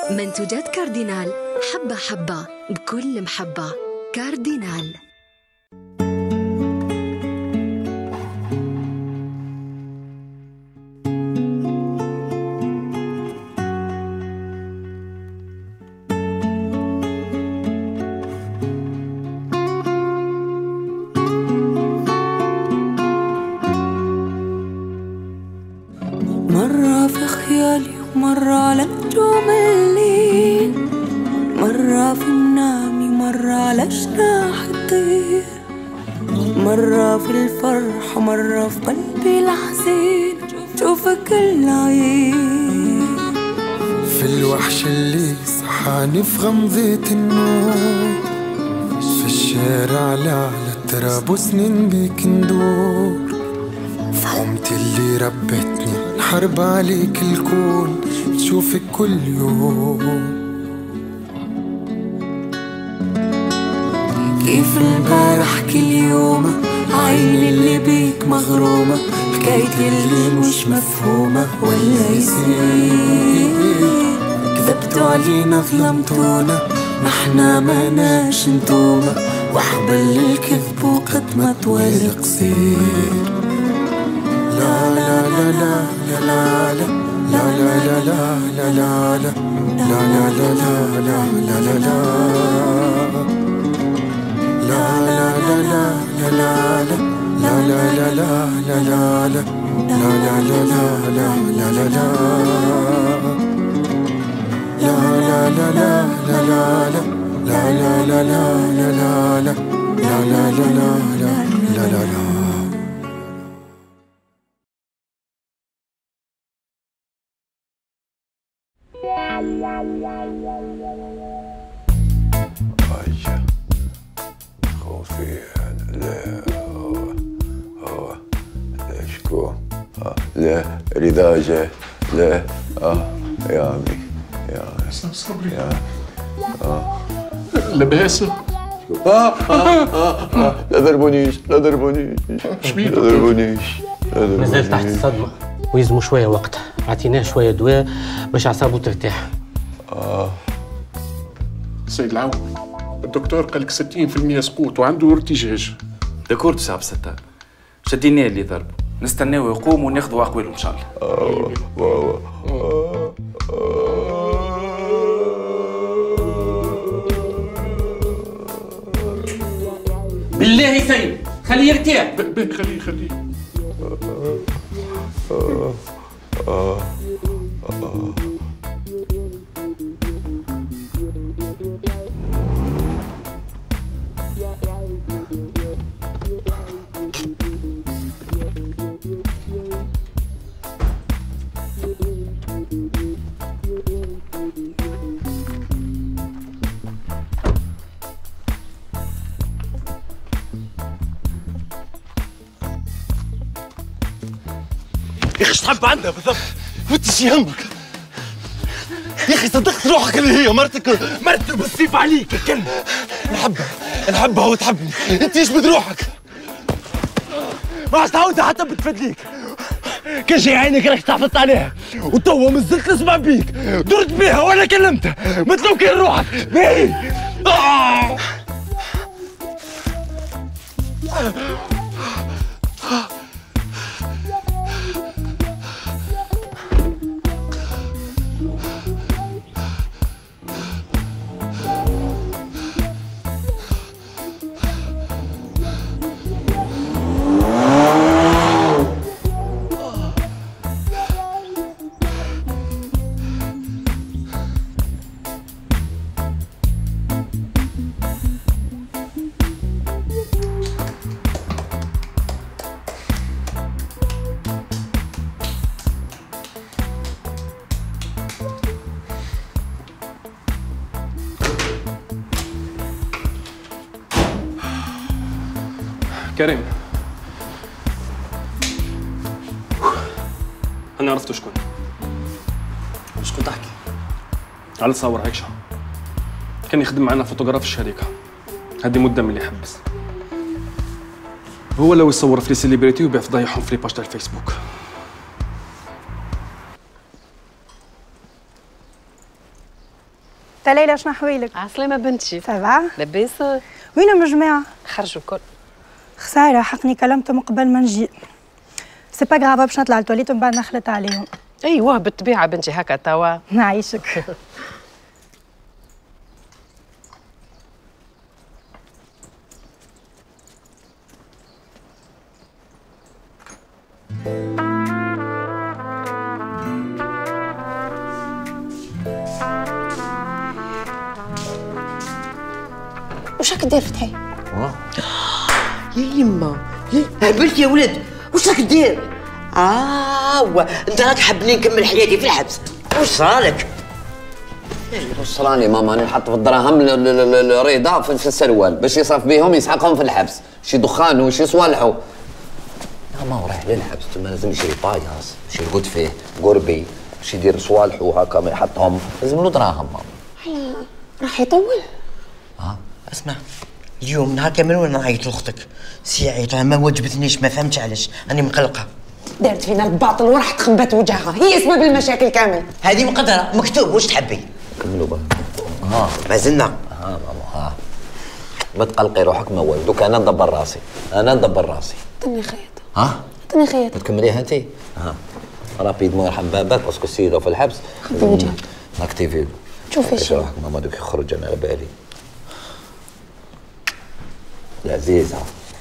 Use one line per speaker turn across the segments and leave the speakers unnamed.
منتوجات كاردينال، حبة حبة بكل محبة. كاردينال.
مرة في خيالي ومرة على نجوم الليل، مرة في منامي مرة على جناح الطير، مرة في الفرح ومرة في قلبي الحزين شوفك العين.
في الوحش اللي صحاني في غمضة النور، في الشارع على التراب وسنين بيك ندور، في حومتي اللي ربتني حرب عليك الكون تشوفك كل يوم.
كيف امبارح كل يوم عيني اللي بيك مغرومة، حكايتي اللي مش مفهومة ولا يصير. كذبتوا علينا ظلمتونا، نحنا ماناش نتومة، وحبل الكذب وقد ما طوال قصير.
لا لا لا لا لا لا لا لا لا لا لا لا لا لا لا لا لا لا
لا رضا جاه لا يا عمي يا عمي
صبري لاباس
لا ضربونيش لا ضربونيش لا ضربونيش
مازال تحت الصدمة ويلزموا شوية وقت، عطيناه شوية دواء باش أعصابه ترتاح.
سيد العون، الدكتور قال لك 60% سقوط وعنده ارتجاج.
دكور سي عبد الستار، شديناه اللي ضربه، نستناو يقوم وناخذوا أقواله إن شاء الله.
بالله سيد خليه يرتاح.
خليه
يا اخي ايش تحب عندها بالضبط؟ وانت ايش يهمك؟ يا اخي صدقت روحك اللي هي مرتك بالسيف عليك يا كلب. نحبها وتحبني، انت ايش بروحك؟ ما عادش تعودها حتى بتفدليك. كان جاي عينك راك تحفظت عليها وتوا مازلت نسمع بيك، درت بيها ولا كلمتها، مثل كان روحك باهي.
كريم، أنا عرفت شكون.
شكون تحكي؟
على تصور عيشة كان يخدم معنا فوتوغراف في الشركة، هذه مدة من اللي يحبس. هو لو يصور في لي سيليبريتي ويبيع فضايحهم في لي باج تاع الفيسبوك.
ليلى شنو حوالك؟
عسلامة بنتي.
سافا؟
لاباس؟
وينهم الجماعة؟
خرجوا الكل.
خسارة حقني كلمتهم قبل ما نجي. سي با غراف باش نطلع التواليت ومن بعد نخلط عليهم.
ايوه بالطبيعة بنتي هكا توا.
نعيشك.
وش راك دير فتحي؟ يا يما هبلت يا ولد، وش راك دير؟ انت راك حبني نكمل حياتي في الحبس، وش صارلك؟
وش صراني ماما؟ انا نحط في الدراهم الريضه في السروال باش يصرف بيهم يسحقهم في الحبس، شي دخان وشي صوالحو. لا ما هو رايح للحبس تما لازم يشري باياس، شي يرقد فيه قربي، باش يدير صوالحو هكا ما يحطهم، لازم له دراهم ماما.
راح يطول؟ اسمع اليوم نهار كامل وانا نعيط لاختك، سي عيط ما وجبتنيش، ما فهمتش علاش، راني مقلقه.
دارت فينا الباطل وراح تخبات وجهها، هي سبب المشاكل كامل.
هذه مقدره مكتوب، واش تحبي؟
كملوا بقى.
ما زلنا.
ماما ما تقلقي روحك ما والو، دوك انا ندبر راسي،
عطني خيط.
عطني خيط. تكمليها انت؟ رابيدمون يرحم باباك باسكو السيد في الحبس.
خذي وجهك.
ناكتيفي.
شوفي شنو.
روحك ماما دوك يخرج انا على بالي. العزيزة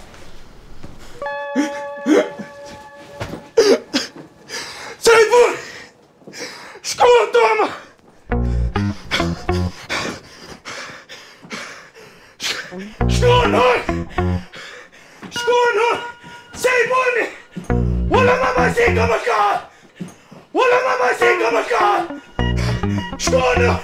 سيفون شكون انتوما؟ شكون هون؟ سيبوني ولا ما ماسيكا مكان شكون؟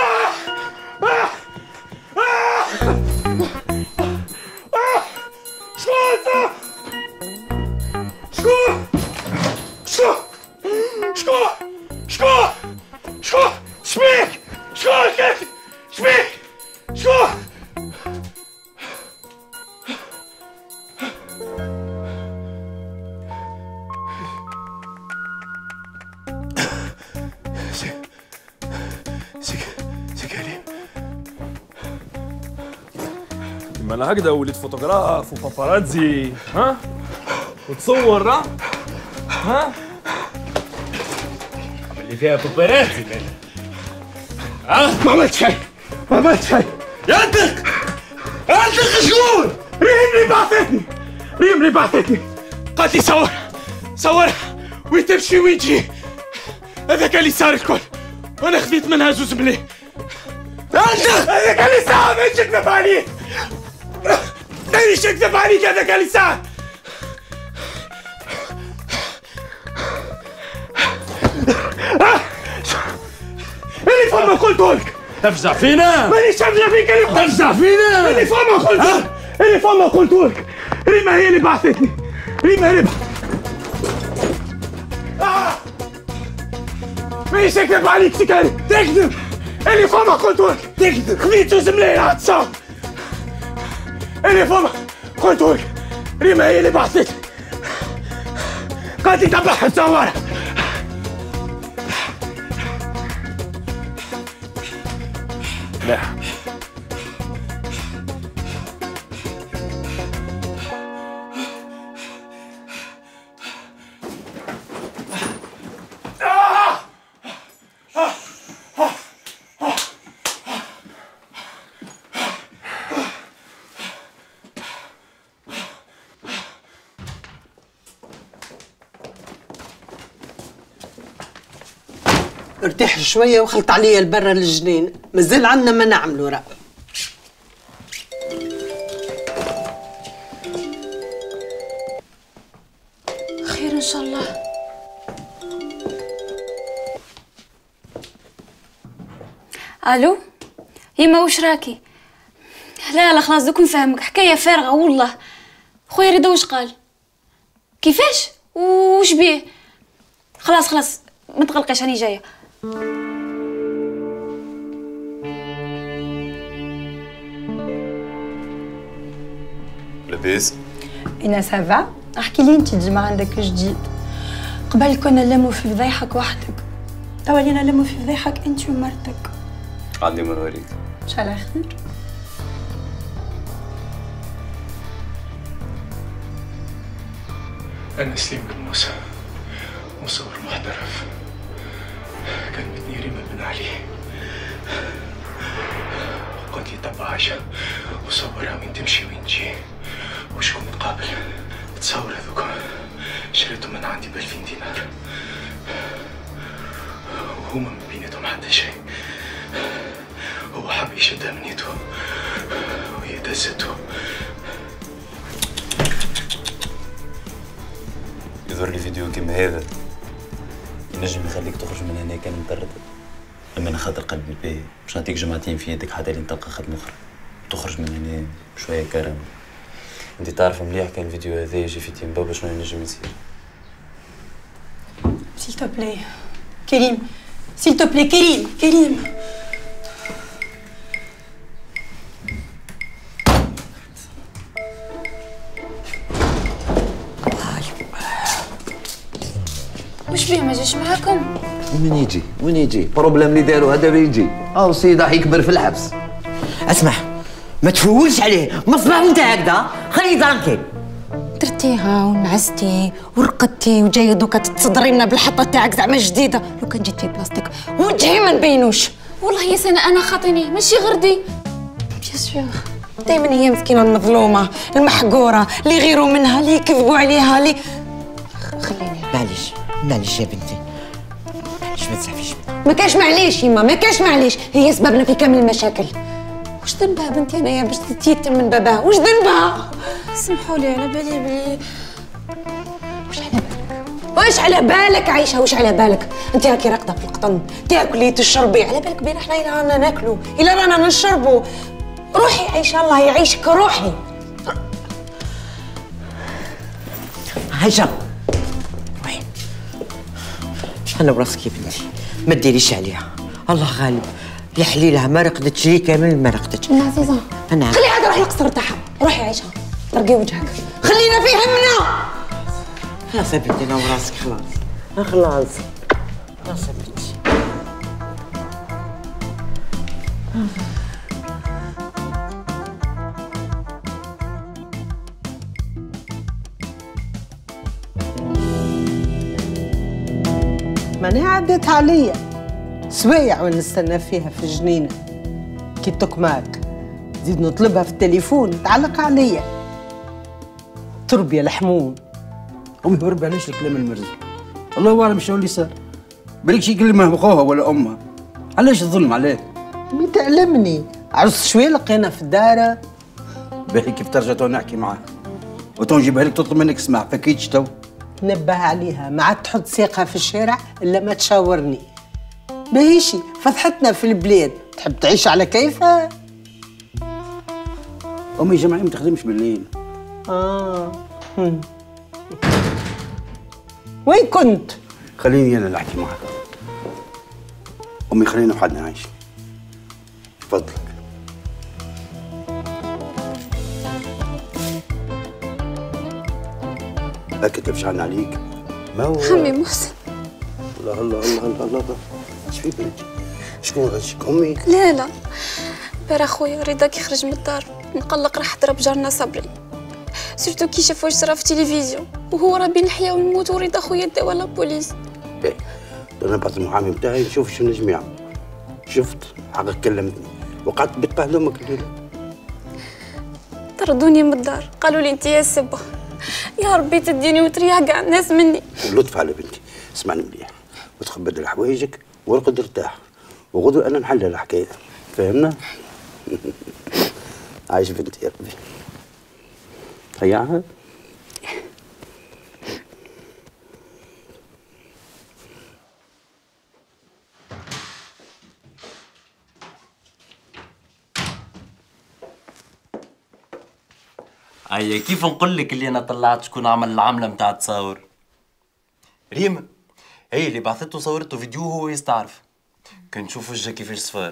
ما انا هكذا ولد فوتوغراف وباباراتزي وتصور اللي فيها باباراتزي
ما عملت شيء يدك شكون؟ ريم اللي بعثتني قالت لي صور وين تمشي وين تجي، هذاك اللي صار الكل وانا خذيت منها زوز مليح. هذاك اللي صار مانيش نكذب عليك هذاك اللي صار. اللي فما قلتهولك
تفزع فينا؟
مانيش افزع فيك،
تفزع فينا؟
اللي فما قلتهولك ريما هي اللي بعثتني، مانيش نكذب عليك سكاري، تكذب. اللي فما قلتهولك تكذب، خذيت زوز ملايين على التصاوب. اللي فما قلتهولك ريما هي اللي بعثتني، قالت لي تبعها تصورها.
لا
ارتاح شوية وخلط عليا البرة للجنين، مازال عندنا ما نعملوا راه.
خير إن شاء الله. ألو يما وش راكي؟ لا خلاص دوك نفهمك، حكاية فارغة والله. خويا رضا وش قال؟ كيفاش؟ وش بيه؟ خلاص ما تقلقيش راني جاية.
لاباس؟
انا سافا. احكي لي انت ديما عندك جديد. قبل كنا نلموا في فضايحك وحدك، توا لينا نلموا في فضايحك انت ومرتك.
عندي ما نوريك.
ان شاء الله خير.
أنا سليم بن موسى، مصور محترف. كلمتني ريما بن علي وقلت لي تبع عايشة وصورها وين تمشي وين تجي وشكون نتقابل. تصور هذوك شريتهم من عندي ب2000 دينار وهما ما بيناتهم حتى شيء. هو حب يشدها من يده وهي دزته.
يظهر لي فيديو كيما هذا ينجم يخليك تخرج من هنا كان مطرد. اما انا خاطر قلبي باهي باش نعطيك جمعتين في يدك حتى لين تلقى خدمة اخرى تخرج من هنا بشوية كرم. انت تعرف مليح كان الفيديو هذا يجي في تيم بابا شنو ينجم يصير.
سيل تو بلاي كريم، سيل تو بلاي كريم.
وش بيه ما جاش معاكم؟
وين يجي؟ بروبليم اللي داروا هذا بيجي. السيد راح يكبر في الحبس.
اسمع ما تفولش عليه، مصباح انت هكذا، خليه ترانكي.
درتيها ونعستي ورقدتي وجايه دوكا تتصدري لنا بالحطه تاعك زعما جديده. لو كان جيت في بلاصتك وجهي ما نبينوش.
والله يا سنة انا خاطيني ماشي غردي.
بيان سور دايما هي مسكينه المظلومه المحقوره اللي يغيروا منها اللي يكذبوا عليها اللي خليني.
معليش يا بنتي، معليش ما تزعفيش.
ما كاش معليش يما، ما كاش معليش، هي سببنا في كامل المشاكل. واش ذنبها بنتي انايا باش تتيتم من باباها؟ واش ذنبها؟
سمحوا لي على بالي بلي
واش على بالك عايشه؟ واش على بالك؟ انت راكي راقده في القطن تاكلي تشربي، على بالك بين احنا الا رانا ناكلوا الا رانا نشربوا. روحي عايشه الله يعيشك، روحي.
عايشه روحي، انا وراسك يا بنتي ما ديريش عليها، الله غالب يا حليلها ما رقدتش لي كامل ما رقدتش.
ام عزيزه
انا
خلي عاد روح القصر تاعها. روحي عايشه طرقي وجهك، خلينا في همنا.
خلاص يا بنتي انا وراسك خلاص خلاص يا بنتي.
ماني عدت عليا سوايع ونستنى فيها في الجنينة كي تكماك، زيد نطلبها في التليفون تعلق عليا. تربية الحموم.
أمي هرب علاش الكلام المرزي؟ الله أعلم شنو اللي صار. بالك شي كلمة أخوها ولا أمها. علاش الظلم عليه؟
مي تعلمني عرس شوية لقينا في الدار.
باهي كيف ترجع تو نحكي معاه وتو نجيبها لك تطلب منك اسمع فكيتش تو.
نبه عليها ما عاد تحط ساقها في الشارع إلا ما تشاورني. باهيشي فضحتنا في البلاد، تحب تعيش على كيفها؟
أمي جماعي ما تخدمش بالليل.
وين كنت؟
خليني أنا اللي أحكي معك. أمي خلينا وحدنا عايش. تفضلك. هكا تفشعن عليك. ما هو
عمي محسن.
الله الله الله الله الله. اش في بنتي؟ شكون غشك أمي؟
لا بارا خويا رضاك يخرج من الدار مقلق راح ضرب جارنا صبري، سيرتو كي شاف واش صرا في التلفزيون وهو راه بين الحياه والموت ورضا خويا داو لا بوليس.
باهي انا نبعث المحامي بتاعي نشوف شنو نجم يعمل. شفت حقك كلمتني وقعدت بتبهدل امك الليله.
طردوني من الدار قالوا لي انت يا السبه، يا ربي تديني وتريح كاع الناس مني.
لطف على بنتي، اسمعني مليح وتخبى بدل حوايجك وارقد ارتاح وغدوه انا نحل الحكايه، فهمنا؟ عايش بنتي يا ربي. هيعها
أي كيف نقول لك اللي أنا طلعت شكون عمل العملة متاع التصاور؟ ريما هي اللي بعثته صورته فيديو وهو يستعرف. كان نشوف وجهها كيفاش صفار.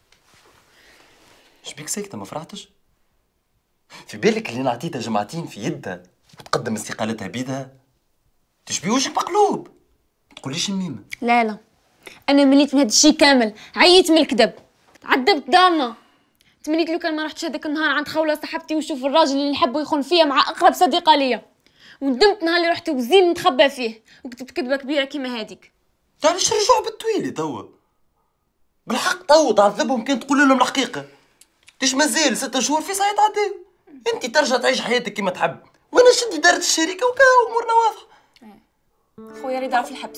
شبيك ساكتة ما فرحتش؟ في بالك اللي نعطيتها جمعتين في يدها وتقدم استقالتها بيدها؟ تشبي وجهك مقلوب. ما تقوليش الميمة.
لا انا مليت من هذا الشيء كامل، عييت من الكذب. تعذبت دارنا. تمنيت لو كان ما رحتش هذاك النهار عند خولة صاحبتي ونشوف الراجل اللي نحبه يخون فيا مع اقرب صديقه ليا. وندمت نهار اللي رحت وزين نتخبى فيه وكتبت كذبه كبيره كيما هذيك.
تعرفش رجعوا بالطويله توا بالحق توا تعذبهم كان تقول لهم الحقيقه. تيش مازال 6 شهور في ساعه تعدي انت ترجع تعيش حياتك كيما تحب وانا شدي دارت الشركه وكا امورنا واضحه.
خويا رضا في الحبس.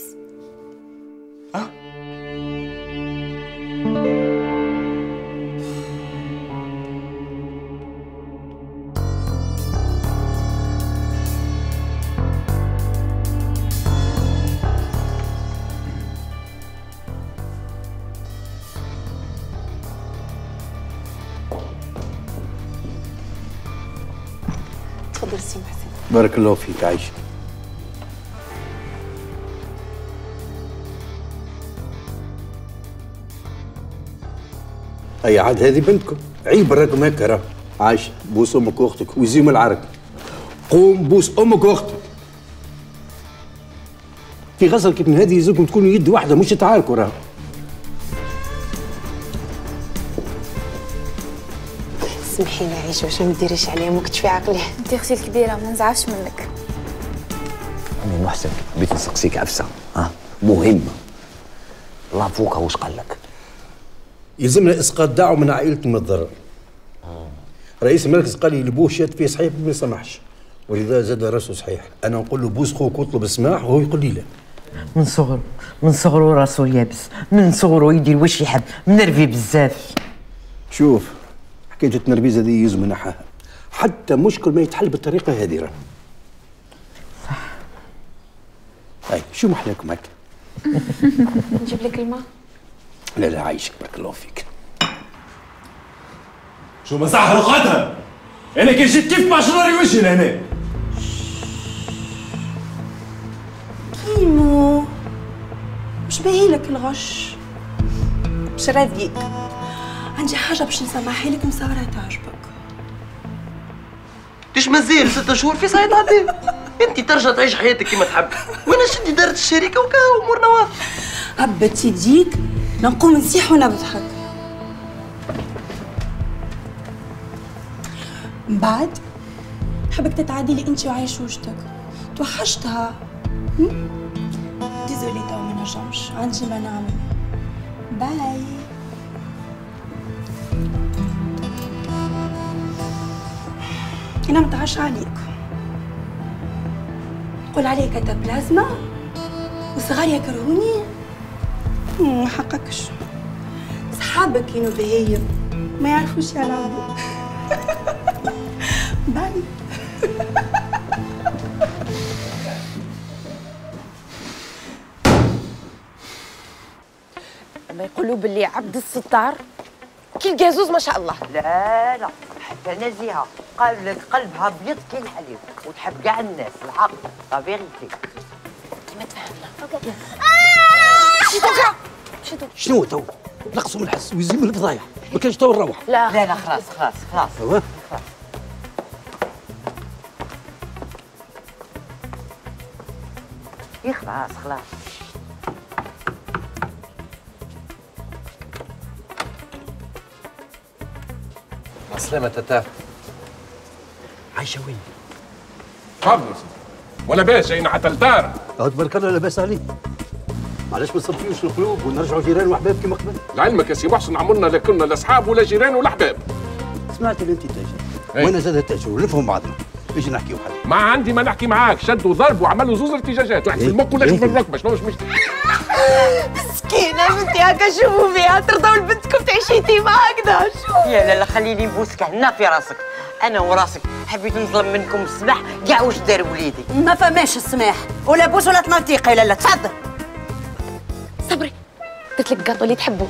تفضل سي محسن.
بارك الله فيك عايشة. أي عاد هذه بنتكم عيب راكم هيك راه. عايشة بوس أمك وأختك ويزيم العرق. قوم بوس أمك وأختك. في غسل كيف من هذه يلزمكم تكونوا يد واحدة مش تعاركوا راه.
سمحي لي عايشه واش ما ديريش عليها ما كنتش في عقلي.
انت اختي الكبيره ما نزعفش منك.
أمي محسن بغيت نسقسيك عفسه مهمه. الله فوقها واش قال لك؟
يلزمنا اسقاط دعوه من عائله من الضرر. رئيس المركز قال لي اللي بوه شاد فيه صحيح ما يسمحش ولذا زاد راسه صحيح. انا نقول له بوس خوك واطلب السماح وهو يقول لي لا.
من صغره راسه يابس، من صغره يدير واش يحب، منرفي بزاف.
شوف حكايه التنرفيز هذه يلزم نحاها، حتى مشكل ما يتحل بالطريقه هذه راه. صح. اي شو محلاكم هكا؟
نجيب لك الماء؟
لا عايشك بارك الله فيك.
شو مساحة رقعتها؟ انا كان جيت كيف بعشراري وجهي لهنا.
كيمو مش باهيلك الغش، مش راضيك. عندي حاجة باش نسمعها لك مصورة تعجبك.
ليش مازال 6 شهور في ساعة تعدي؟ انت ترجع تعيش حياتك كيما تحب وانا شدي دارت الشركة وكا امورنا واضحة.
هبت يديك نقوم نسيح ونضحك. من بعد حبك تتعادلي انت وعيشوشتك، توحشتها. ديزولي تو ما نجمش، عندي ما نعمل. باي. انا متعش عليك، قول عليك كتابلازما وصغار يكرهوني. ما حقكش، صحابك كانوا بهايم ما يعرفوش يلعبوا. باي.
ما يقولوا باللي عبد الستار كي القازوز ما شاء الله.
لا حتى نزيهه قلبها ابيض كي الحليب وتحب كاع الناس الحق لا فيغيتي.
كيما تفهمنا.
شنو تو؟ نقصوا من الحس ويزيد من الفضايح، ما كانش تو نروح.
لا خلاص.
ايوا
خلاص.
عسلامة تاتا.
عايشة وين؟
تفضل ولا باس جايين حتى الدار.
تبارك الله لاباس عليك. علاش ما نصفيوش القلوب ونرجعوا جيران وحباب كما قبل؟
لعلمك يا سي محسن عمرنا لا كنا لا اصحاب ولا جيران ولا احباب.
سمعت اللي انت تاجر وانا زاد تاجر ونفهم بعضنا، اجي نحكيو حاجه.
ما عندي ما نحكي معاك، شد وضرب وعملوا زوز ارتجاجات، واحد في المق ولا في الركبه، شنو مش
مسكينه بنتي هكا شوفوا فيها ترضوا لبنتكم تعيشي ديما هكذا. شوف
يا لا خليني نبوسك هنا في راسك، انا وراسك حبيت نظلم منكم السماح كاع واش دار وليدي.
ما فماش السماح ولا بوس ولا تنطيقه. لا تفضل صبري درت لك الكاطو اللي تحبوا.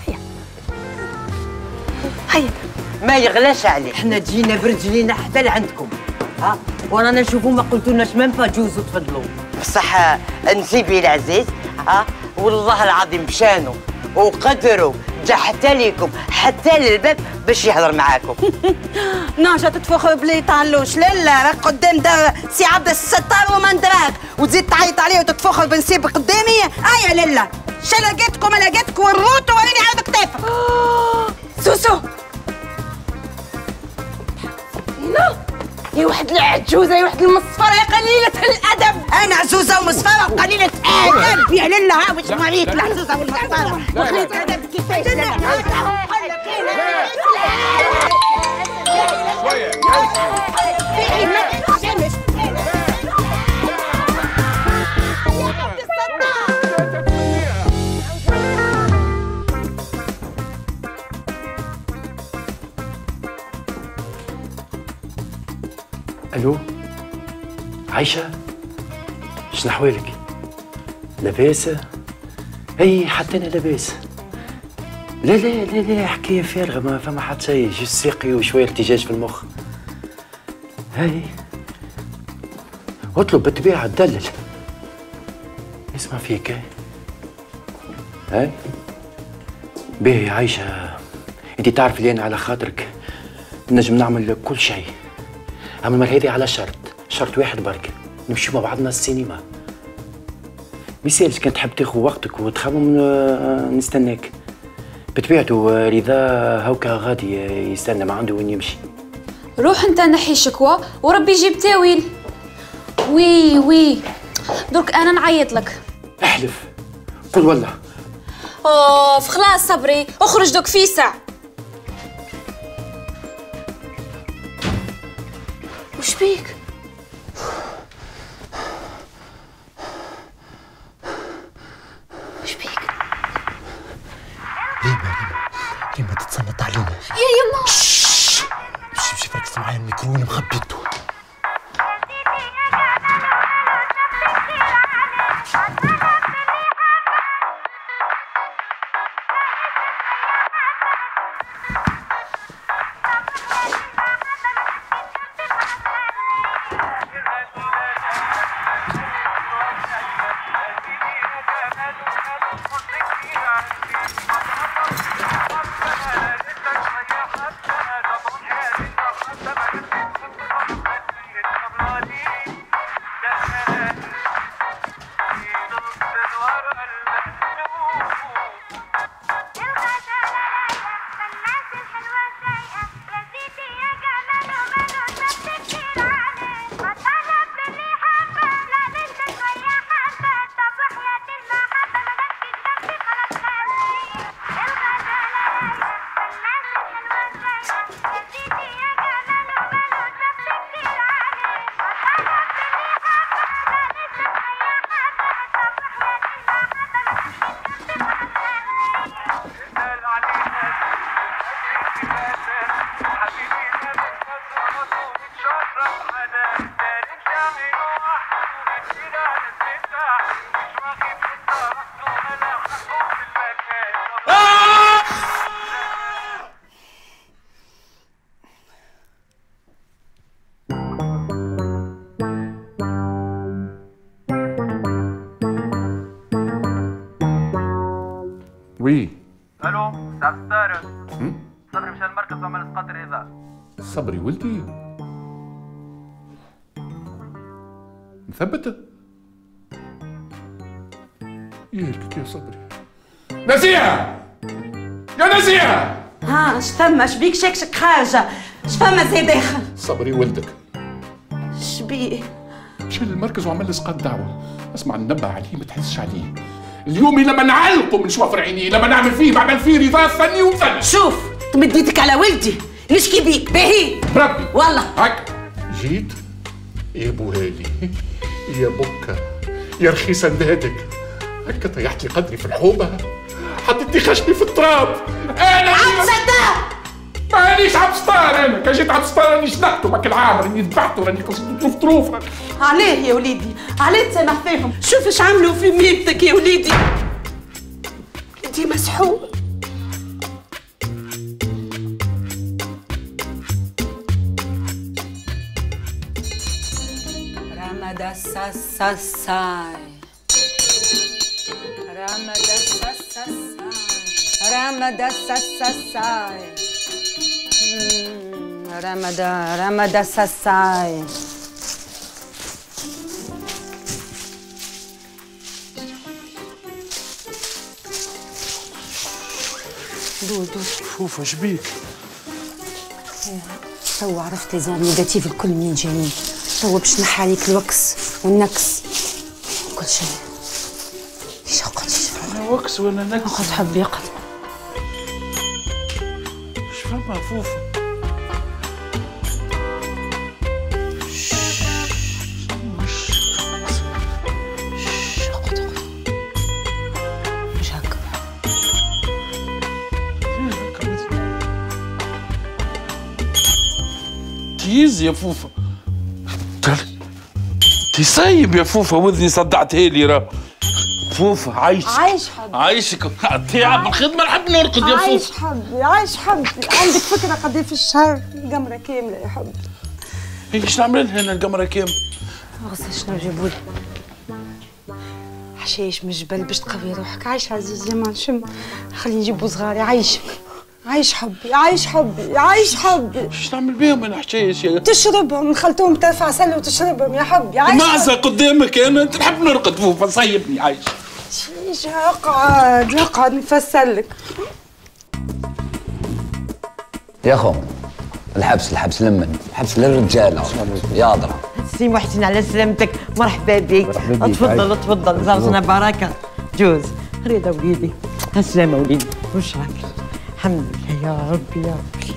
هيا
ما يغلاش عليك، حنا جينا برجلينا حتى لعندكم ورانا نشوفوا ما قلتولناش ميم با جوزوا تفضلوا. بصح نسيبي العزيز والله العظيم بشانو وقدروا جا حتى ليكم حتى للباب باش يهضر معاكم.
ناجا تتفخر بلي طالوش. لا راك قدام دار سي عبد الستار وما ندراك وتزيد تعيط عليه وتتفخر بنسيب قدامي. ايا لا شا لقيتكم لقيتك والروت وريني على كتافك. عجوزة يا وحدة المصفرة يا قليلة الأدب.
أنا عزوزة ومصفرة وقليلة أدب يا لله وش عليك العزوزة والمصفرة وقليلة أدب كيفاش
الو عايشة، شنو احوالك؟ لاباسة؟ اي حتى انا لاباس. لا لا لا لا حكاية فارغة، ما فما حتى شيء، جست ساقي وشوية ارتجاج في المخ. هاي اطلب بالطبيعة تدلل. اسمع فيك هاي باهي عايشة، انت تعرف اللي انا على خاطرك نجم نعمل كل شيء، اما المرة هذه على شرط واحد برك، نمشيو مع بعضنا السينما. ميسالش كان تحب تاخذ وقتك وتخمم نستناك. بطبيعته رضا هوكا غادي يستنى، ما عنده وين يمشي.
روح انت نحي شكوى وربي يجيب تاويل. وي درك انا نعيط لك.
احلف، قل والله.
اوف خلاص صبري، اخرج دوك في ساعة. وش بيك؟ وش بيك؟
ليه تتصنت علينا؟
يا يما
مشي فركز معايا الميكروفون مخبيته.
وي
الو سعد ستار. صبري مشى المركز وعمل اسقاط الرضا.
صبري ولدي مثبتة ياك يا صبري. نزيهة يا نزيهة،
ها اش فما؟ اش بيك شكشك حاجة؟ اش فما زي داخل؟
صبري ولدك
اش بيه؟
مشى للمركز وعمل اسقاط دعوة. اسمع ننبه عليه ما تحسش عليه. اليوم لما نعلقه من شوافر عيني، لما نعمل فيه بعمل فيه رضا فني ومفني.
شوف تمد ايدك على ولدي، نشكي بيك باهي
بربي
والله.
هك جيت يا ابو هالي يا بكا يا رخيصة ندادك، هكا طيحت لي قدري في الحوبة، حطيت لي خشمي في التراب. انا
عبسطة
مانيش عبسطار، انا كان جيت عبسطار راني شنقته باك العام، راني ذبحته، راني قصدت طروف.
عليه يا وليدي؟ عليه تسامح فيهم؟ شوف اش عملوا في ميتك يا وليدي. انت مسحوب.
رمضان ساساي رمضان ساساي رمضان ساساي رمضان ساساي. دول
شوف اش بيك؟
تو عرفت لي زون نيجاتيف الكل منين جايين. هو باش نحي عليك الوكس والنكس وكل شيء. ليش اقعد؟
انا وكس ولا نكس؟
اقعد حبي اقعد.
مش فاهمة فوفا. تيز يا فوفا. تسيب يا فوفا، وذني صدعتها لي راه. فوفا عايشك.
عايش حبي.
عايشك تعب الخدمة، نحب نرقد يا فوفا.
عايش حبي عايش حبي. عندك فكرة قد في الشهر القمرة كاملة يا حبي.
ايش نعمل لها هنا القمرة كاملة؟
غصة شنو نجيبوا لي؟ حشيش من الجبل باش تقوي روحك. عايش عزيزي ما نشم. خلي نجيبوا صغار يعيشك. عايش حبي عايش حبي عايش حبي.
ايش نعمل بيهم انا حشيش يا؟
تشربهم، نخلطوهم بترفع عسل وتشربهم يا حبي. عايش
معزة قدامك انا، انت نحب نرقد فوفا صيبني. عايش
شيش. اقعد اقعد نفسرلك.
يا اخو الحبس لمن الحبس للرجال يا ضرا.
سي محسن على سلامتك، مرحبا بك. تفضل تفضل، زرزنا بركه. جوز رضا وليدي. السلامة وليدي، وش راك؟ الحمد لله يا ربي يا ربي.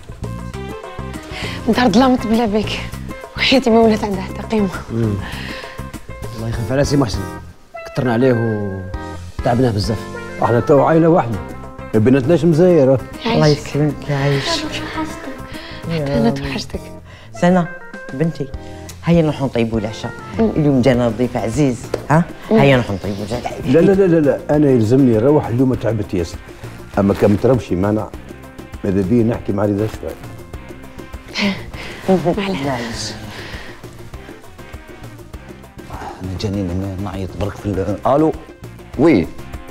دار ظلمت بلا بك وحياتي ما ولات عندها حتى قيمه.
الله يخاف على سي محسن، كثرنا عليه وتعبناه بزاف.
احنا تو عائله واحده، ما بيناتناش مزايره.
الله يسلمك يعيشك.
انا توحشتك.
سنة بنتي، هيا نروحوا نطيبوا العشاء. اليوم جانا ضيف عزيز، ها؟ هيا نروحوا نطيبوا العشاء.
لا لا لا لا، انا يلزمني نروح. اليوم تعبت ياسر، اما كان متروشش مانع. ماذا بيا نحكي مع رضا شوي.
معليش.
انا جاني نعيط برك في الو. وي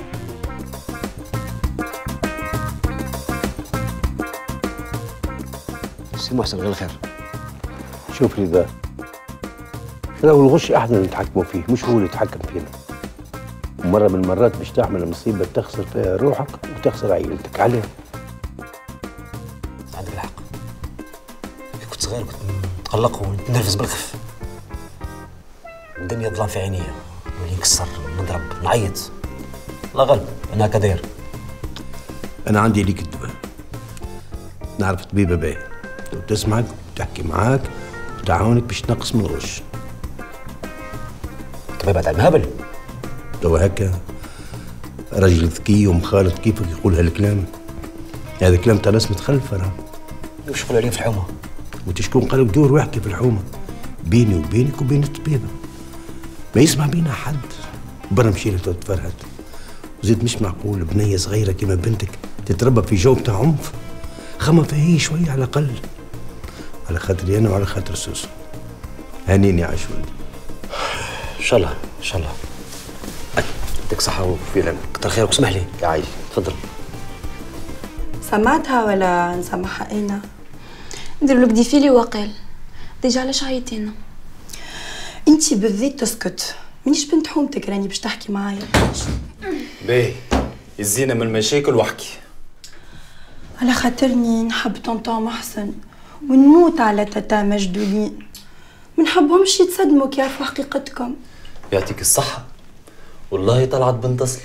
سي محسن غير الخير.
شوف رضا، لو الغش احنا اللي نتحكموا فيه، مش هو اللي يتحكم فينا. ومره من المرات باش تعمل مصيبه تخسر فيها روحك وتخسر عائلتك عليه.
عندك الحق. كنت صغير كنت نتقلق ونتنرفز بالخف. الدنيا تظلم في عينيا، نولي نكسر نضرب نعيط. الله غالب انا هكا داير.
انا عندي ليك الدواء. نعرف طبيبه باهي وتسمعك وتحكي معاك وتعاونك باش تنقص من الغش.
كما بعد على المهبل.
تو هكا راجل ذكي ومخالط كيفك يقول هالكلام. هذا كلام تاع ناس متخلفه راه.
واش يقولوا عليه في الحومه؟
وانت شكون قالك دور واحكي في الحومه؟ بيني وبينك وبين الطبيبه ما يسمع بينا حد. برا مشينا تو تفرهد. وزيد مش معقول بنيه صغيره كيما بنتك تتربى في جو تاع عنف. خمم فيها شويه على الاقل، على خاطري انا وعلى خاطر سوسو. هانيني عاش ولدي.
ان شاء الله ان شاء الله. يعطيك صحه وفي العلم. كتر خيرك. اسمح لي يا عايش، تفضل.
سمعتها ولا نسمعها انا؟
ندير له بدي فيلي وقال ديجا. علاش عيطينا؟
انتي بالذات تسكت. مانيش بنت حومتك راني باش تحكي معايا.
باهي يزينا من المشاكل واحكي.
على خاطرني نحب طنطا محسن ونموت على تاتا مجدولين. ما نحبهمش يتصدموا كي يعرفوا حقيقتكم.
يعطيك الصحة، والله طلعت بنت اصل.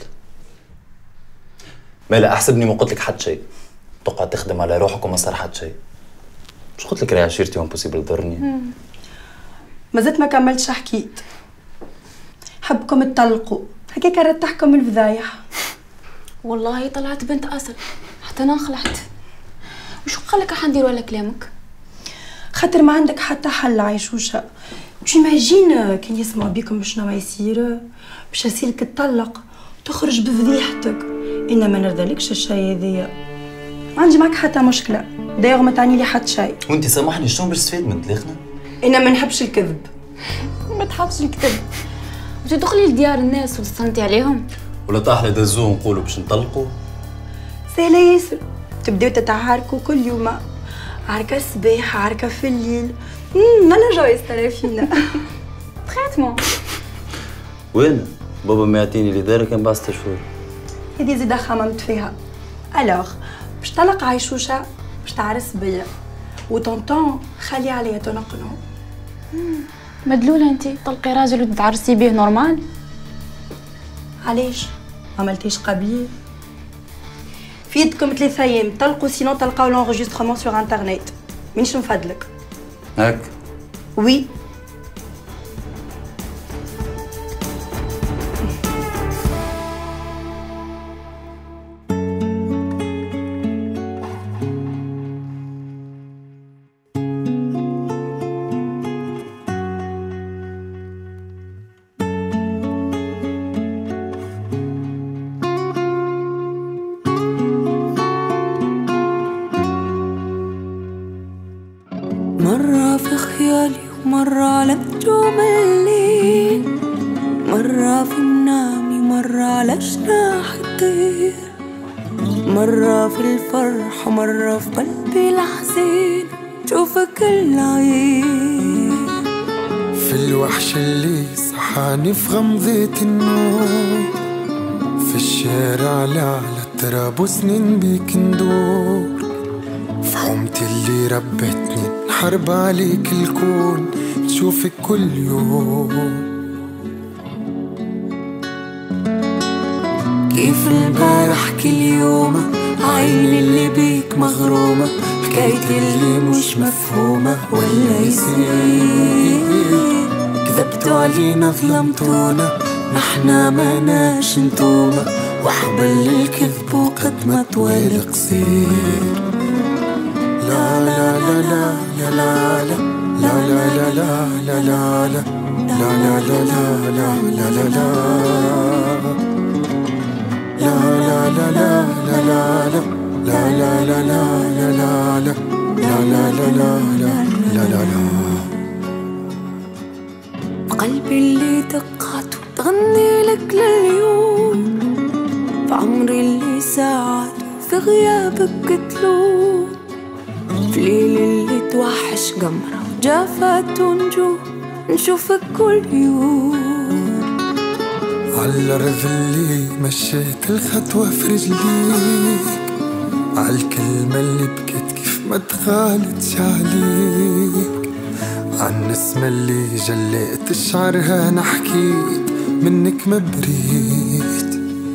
مالا احسبني ما قلت لك حد شيء. تقعد تخدم على روحك وما صار حد شيء. مش قلت لك راهي عشيرتي امبوسيبل ضرني.
ما زلت ما كملتش حكيت. حبكم تطلقوا هكاك رتحكم الفضايح.
والله طلعت بنت اصل، حتى انا انخلعت. وشو قالك راح ندير ولا كلامك؟
خاطر ما عندك حتى حل عيشوشه. تيماجين كان يسمع بيكم شنو يصير؟ باش يصيرك تطلق تخرج بفضيحتك. انا ما نرضالكش الشيء هذايا. ما عندي معك حتى مشكله، دايوغ ما تعني لي حتى شيء.
وانت سامحني شنو باش تفيد من طليقنا؟
انا ما نحبش الكذب.
ما تحبش الكذب وتدخلي لديار الناس وتصنتي عليهم؟
ولا طاحله دزوه نقولوا باش نطلقوا؟
سهله ياسر. تبداو تتعاركوا كل يوم، عركه الصباح عركه في الليل. انا جايز ترى فينا.
تخاتموا.
وين؟ بابا ما يعطيني اللي دار كان بعد 6 شهور.
هذه زيدا خممت فيها. الوغ باش طلق عيشوشه باش تعرس بيا، وطونطون خلي عليا تنقنهم.
مدلولة انت طلقي راجل وتتعرسي بيه نورمال.
علاش ما عملتيش قبليه؟ في يدكم 3 ايام طلقوا سينو تلقاو لونجسترومون سور انترنت. مانيش نفدلك.
هاك
وي
مرة في خيالي ومرة على نجوم الليل، مرة في منامي مرة على جناح الطير، مرة في الفرح ومرة في قلبي الحزين شوفك العين.
في الوحش اللي صحاني في غمضة النور، في الشارع على التراب وسنين بيك ندور، في حومتي اللي ربتني نحارب عليك الكون تشوفك كل يوم.
كيف البارح كل يوم عيني اللي بيك مغرومة، حكايتي اللي مش مفهومة ولا يصير. كذبتوا علينا ظلمتونا نحنا ماناش نتومة، وحبل الكذب وقد ما طويل قصير.
لا لا لا لا لا لا لا لا لا لا لا لا لا لا لا لا لا لا
قلبي اللي دقات وتغني لك لليوم، بعمري اللي ساعات في غيابك قتلوم، في ليل اللي توحش قمرة وجافت ونجوم نشوفك كل يوم.
عالأرض اللي مشيت الخطوة في رجليك، عالكلمة اللي بكيت كيف ما تغالتش عليك، عالنسمة اللي جليت شعرها أنا حكيت منك ما بريت.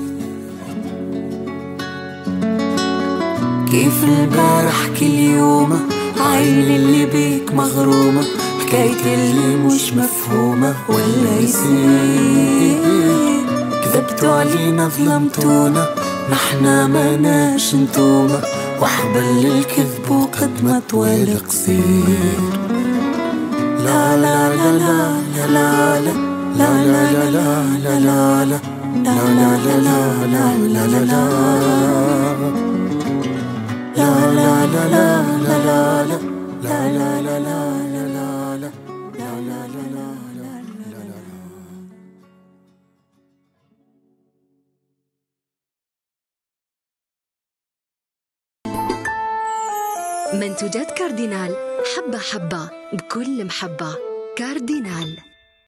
كيف البارح كل يوم عيني اللي بيك مغرومة، حكايتي اللي مش مفهومة ولا يصير. كذبتوا علينا ظلمتونا نحنا ماناش نتومة، وحبل الكذب وقد ما طويل قصير. لا لا لا لا لا لا لا لا لا لا لا لا لا لا لا لا لا لا لا
منتوجات كاردينال، حبة حبة بكل محبة. كاردينال.